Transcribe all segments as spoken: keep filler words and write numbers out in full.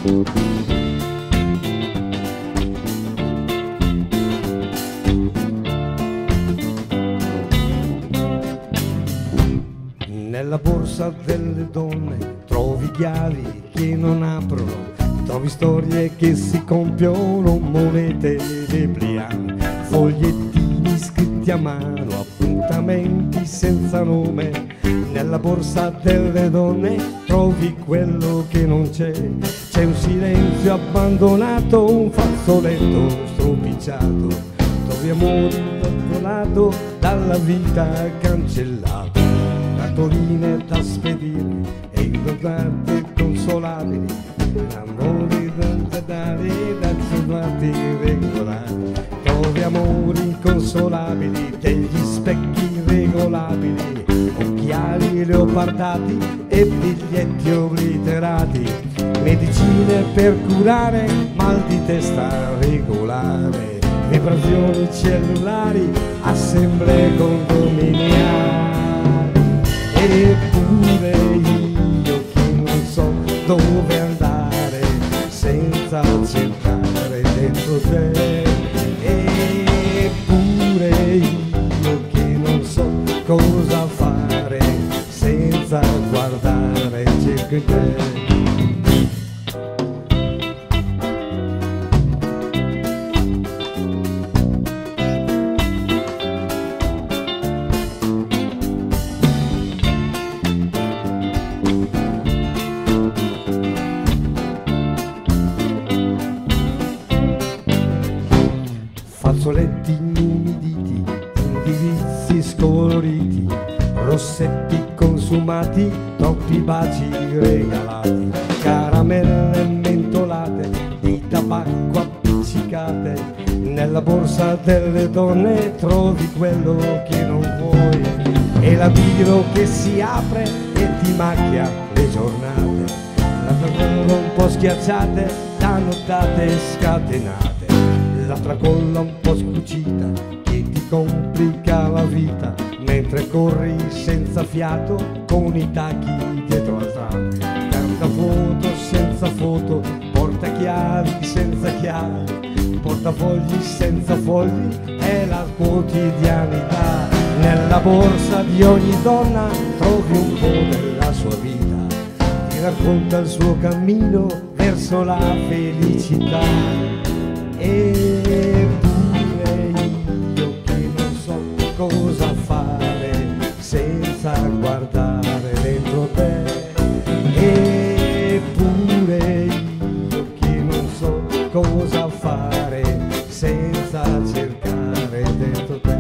Nella borsa delle donne trovi chiavi che non aprono, trovi storie che si compiono, monete deplianti, fogliettini scritti a mano, appuntamenti senza nome. Nella borsa delle donne trovi quello che non c'è, c'è un silenzio abbandonato, un fazzoletto stropicciato, trovi amore abbandonato dalla vita cancellato, cartoline da spedire e indodate consolabili, amori da dare da trovati regolari, trovi amori inconsolabili degli specchi regolabili, occhiali leopardati e biglietti obliterati, medicine per curare mal di testa regolare, vibrazioni cellulari, assemblee condominiali. Eppure io che non so dove andare senza cercare dentro te, eppure io che non so cosa fare senza guardare, cerco in te. Fazzoletti inumiditi, indirizzi scoloriti, rossetti consumati, troppi baci regalati, caramelle mentolate, di tabacco appiccicate. Nella borsa delle donne trovi quello che non vuoi, e la biro che si apre e ti macchia le giornate, l'altra colla un po' schiacciate da nottate scatenate, l'altra colla un po' scucita che ti complica la vita mentre corri senza fiato con i tacchi dietro al tram, carta foto senza foto, portachiavi senza chiavi, portafogli senza fogli, è la quotidianità. Nella borsa di ogni donna trovi un po' della sua vita, ti racconta il suo cammino verso la felicità. Eppure io che non so cosa fare senza guardare dentro te, eppure io che non so cosa fare senza cercare dentro te,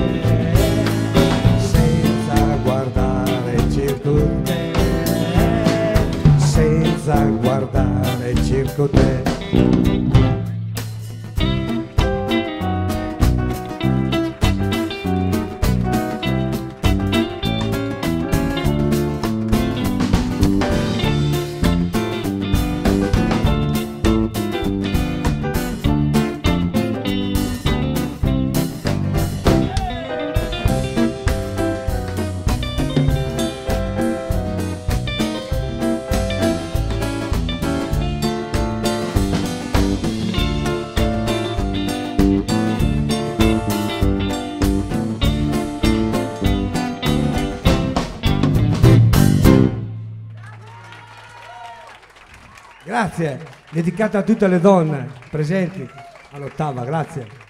senza guardare cerco te, senza guardare cerco te. Grazie, dedicata a tutte le donne presenti all'ottava, grazie.